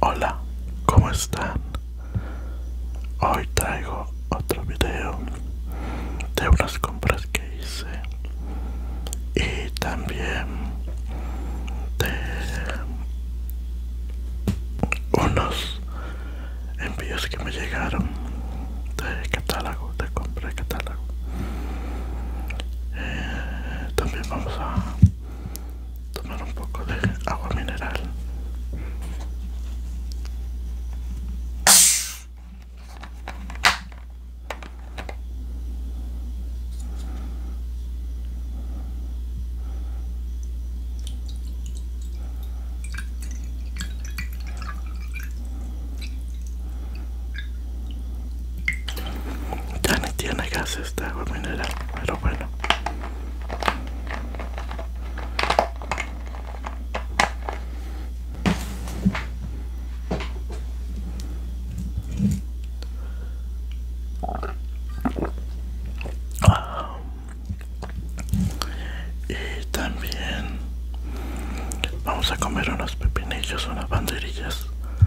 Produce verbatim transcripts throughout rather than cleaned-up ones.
Hola, ¿cómo están? Hoy traigo otro video de unas compras que hice y también de unos envíos que me llegaron de catálogo, de compra de catálogo. Eh, también vamos a tomar un poco de agua mineral. Ya ni tiene gas esta agua mineral, pero bueno. Ah, y también vamos a comer unos pepinillos, unas banderillas.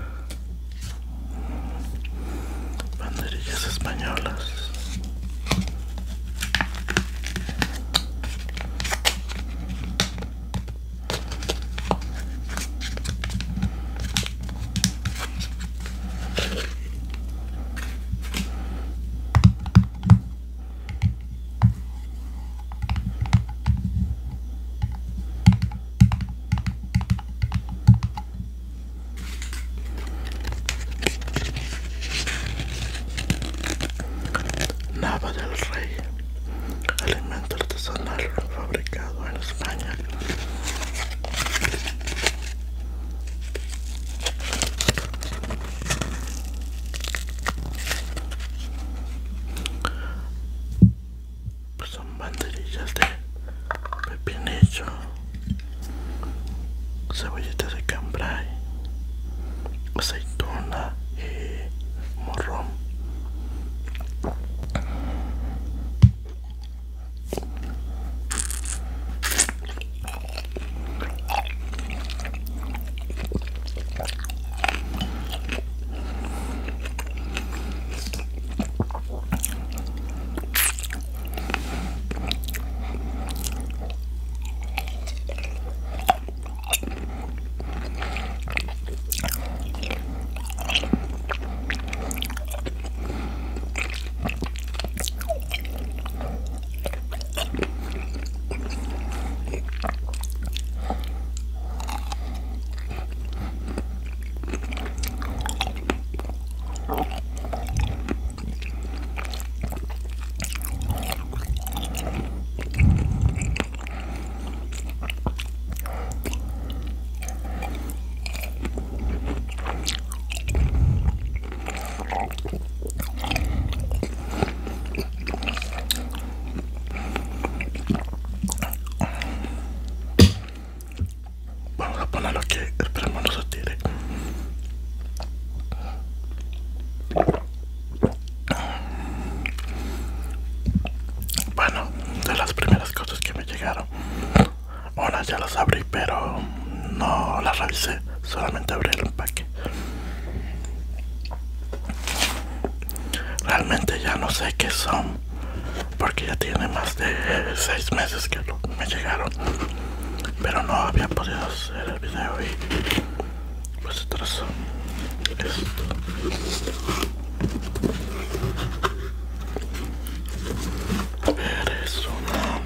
Banderillas españolas. Nava del Rey, alimento artesanal fabricado en España. Pues son banderillas de pepinillo, cebollitas de cambray, aceituna y morrón. Vamos a ponerlo aquí, esperemos no se tire. Bueno, de las primeras cosas que me llegaron, una ya las abrí, pero no las revisé, solamente abrí el empaque. Realmente ya no sé qué son, porque ya tiene más de seis meses que lo, me llegaron, pero no había podido hacer el video y pues se trazó esto. Eres una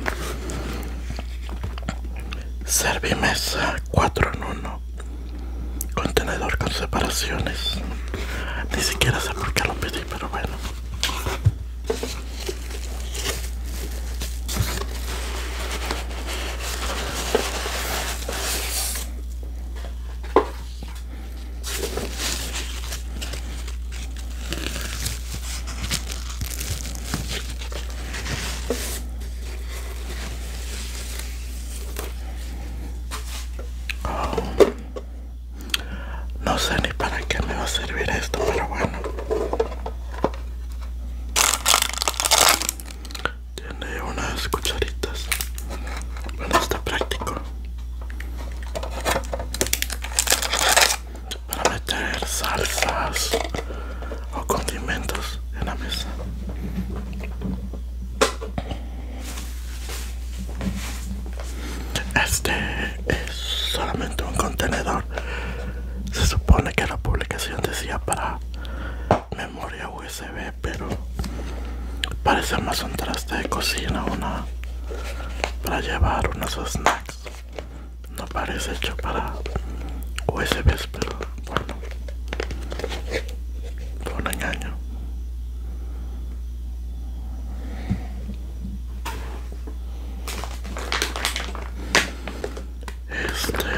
servimesa cuatro en uno, contenedor con separaciones. Ni siquiera sé por qué lo pedí, pero bueno. No sé ni para qué me va a servir esto, pero bueno. Tiene unas cucharitas. Bueno, está práctico para meter especias o condimentos en la mesa. Este es solamente un contenedor. Se supone que la publicación decía para memoria U S B, pero parece más un traste de cocina, una para llevar unos snacks. No parece hecho para U S Bs, pero bueno, fue un engaño. Este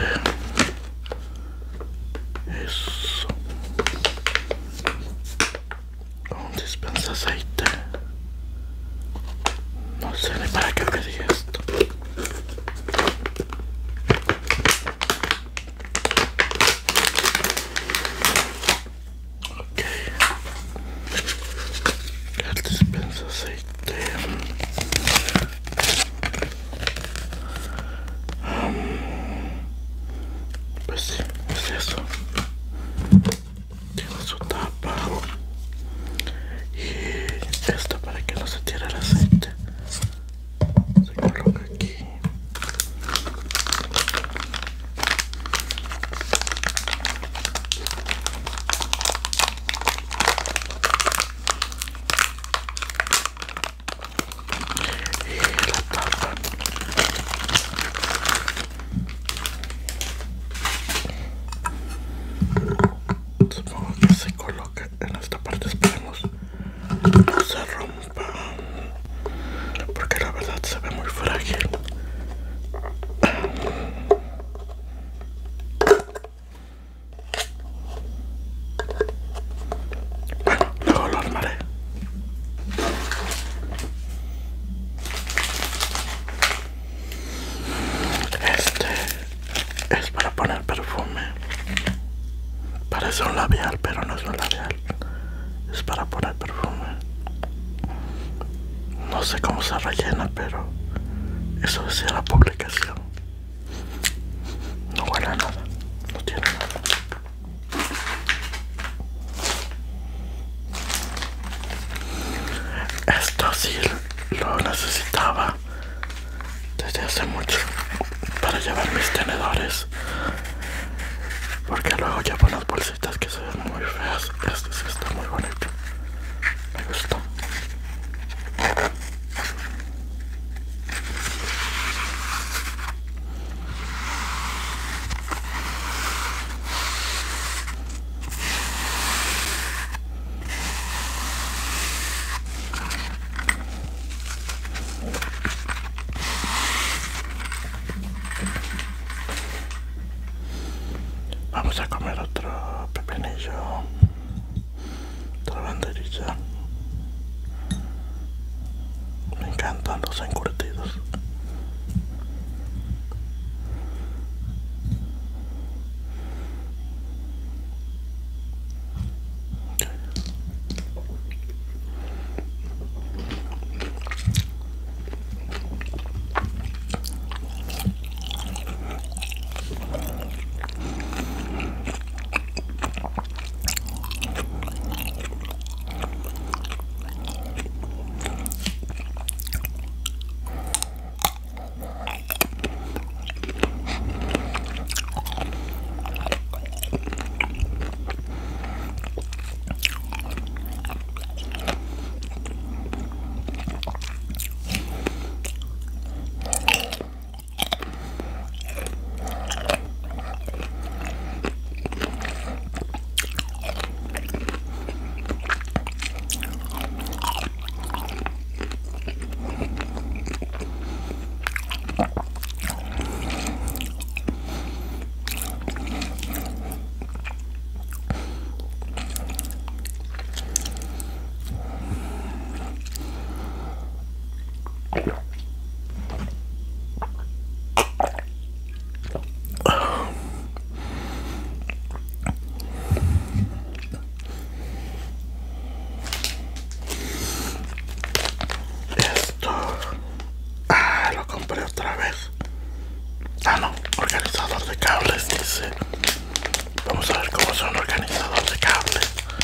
es un dispensa aceite. No sé ni para qué pedí esto. Ok, el dispensa aceite. Pues sí, es eso. Tiene su tapa y esto para que no se tire el aceite. Se coloca aquí. Y la tapa. Supongo que se coloca en esta parte. Esperemos no se rompa, porque la verdad se ve muy frágil. Bueno, luego lo armaré. Este es para poner perfume. Parece un labial, pero no es un labial. Es para poner perfume. No sé cómo se rellena, pero eso decía la publicación. No huele a nada. No tiene nada. Esto sí lo necesitaba desde hace mucho para llevar mis tenedores, porque luego llevo unas bolsitas que se ven muy feas. Este sí está muy bonito, me gustó. Vamos a comer otro pepinillo, otra banderilla. Me encantan los encurtidos. Ah, no, organizador de cables, dice. Vamos a ver cómo es un organizador de cables.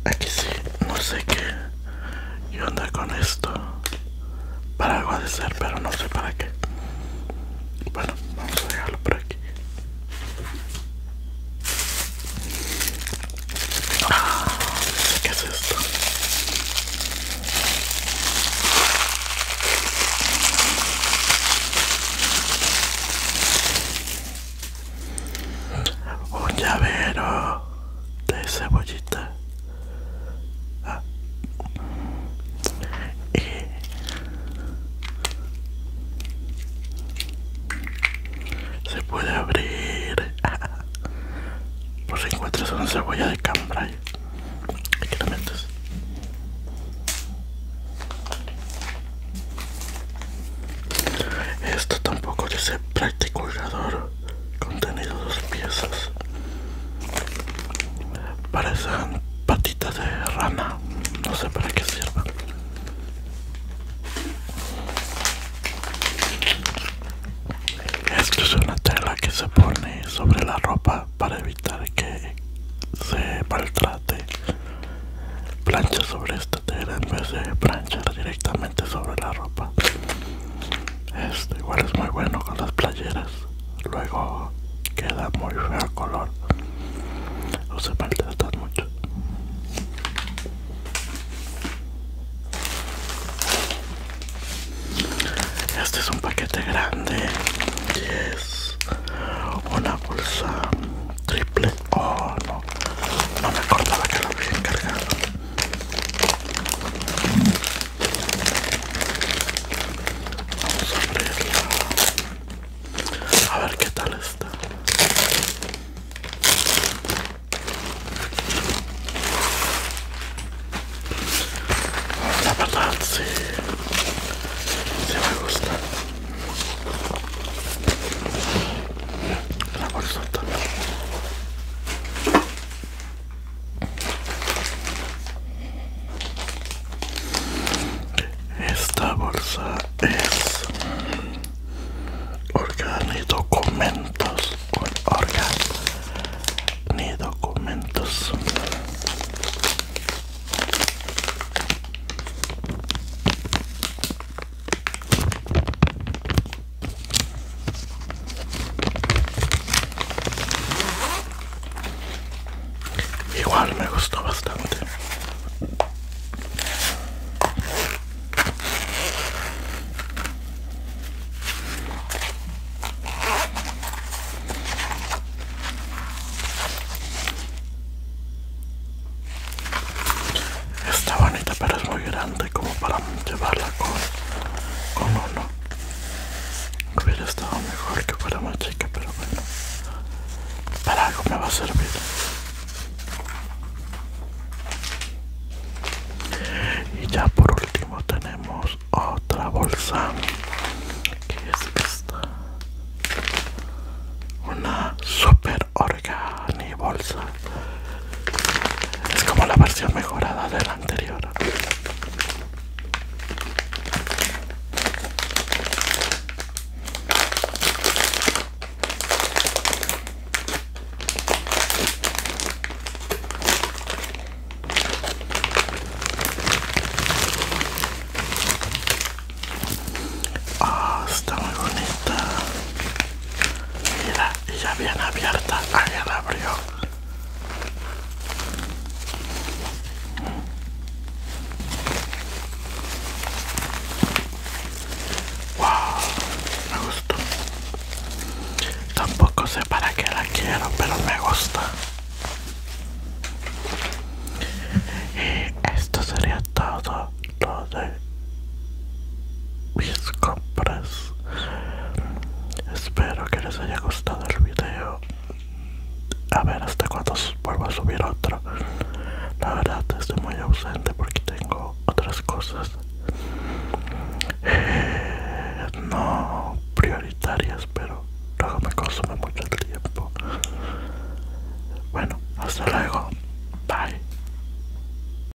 Aquí sí, no sé qué. ¿Qué onda con esto? Para algo ha de ser, pero no sé para qué. Bueno, vamos a dejarlo por aquí. Ah, ¿qué es esto? Un llavero de cebollita. Ah. Y se puede abrir. Por si encuentras una cebolla de cambray, aquí la metes. Esto tampoco dice practiculador. Contenido dos piezas. Parecen patitas de rana. No sé para qué sirvan. Esto es una tela que se pone sobre la ropa para evitar que se maltrate. Plancha sobre esta tela en vez de planchar directamente sobre la ropa. Esto igual es muy bueno con las playeras. Luego queda muy feo el color. O se maltratan mucho. Este es un paquete grande y es una bolsa triple. Oh, no, no me acordaba que lo había encargado. Vamos a abrirla. A ver qué tal está. La verdad, sí. Sí me gusta. La bolsota. Esta bolsa es órgano y documentos. Órgano ni documentos. Igual me gustó bastante. Está bonita, pero es muy grande como para llevarla con, con uno. Hubiera estado mejor que fuera más chica, pero bueno. Para algo me va a servir. Y ya por último tenemos otra bolsa. ¿Qué es esta? Una super organi bolsa. Es como la versión mejorada de la anterior. Ah, oh, está muy bonita. Mira, y ya bien abierta. Ahí la abrió. Wow, me gustó. Tampoco sé para qué la quiero, pero me gusta. Y esto sería todo lo de mis compras. Espero que les haya gustado el video. A ver hasta cuándo vuelvo a subir otro. La verdad estoy muy ausente porque tengo otras cosas